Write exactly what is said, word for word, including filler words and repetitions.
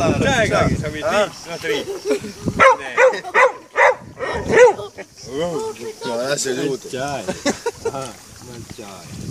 Dai, caghi, siamo in tre. No, è seduto. Mangiare. Ah, mangiare.